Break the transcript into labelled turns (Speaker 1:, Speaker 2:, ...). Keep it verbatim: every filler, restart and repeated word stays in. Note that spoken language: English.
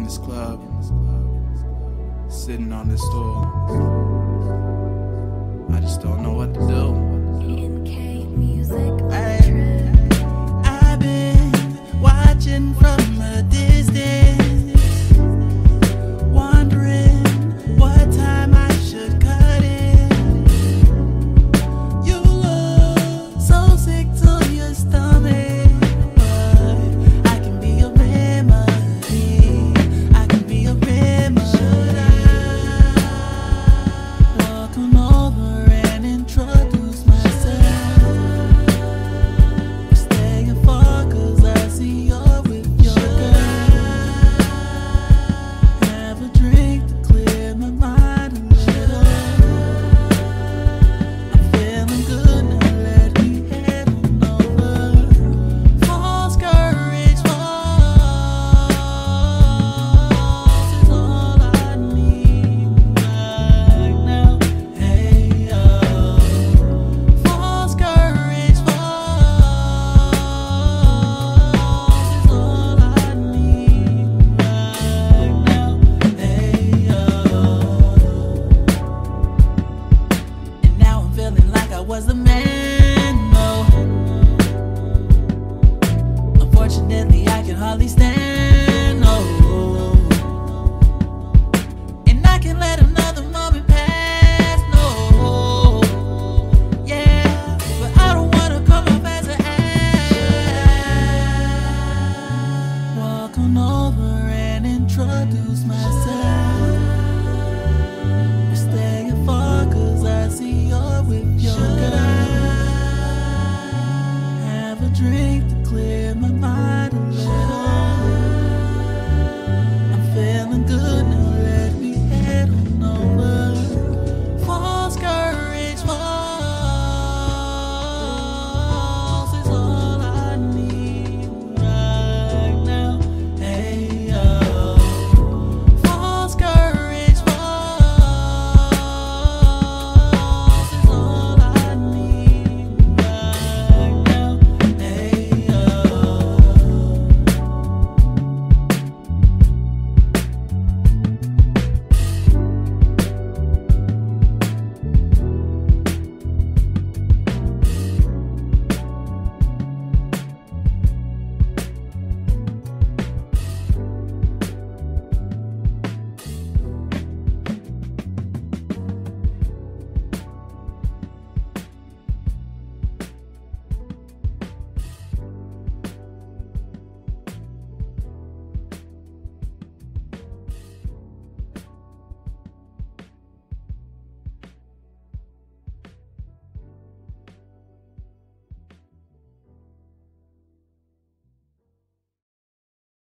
Speaker 1: in this club, sitting on this stool. I just don't know what to do.
Speaker 2: N K Music.
Speaker 1: Hey, I've been watching from a distance, wondering what time I should cut it. You look so sick to your stomach. Was the man, no. Unfortunately, I can hardly stand, no. And I can't let another moment pass, no. Yeah, but I don't wanna come off as an ass. Walk on over and introduce myself. We're staying far 'cause I see you're with your girl. Have a drink.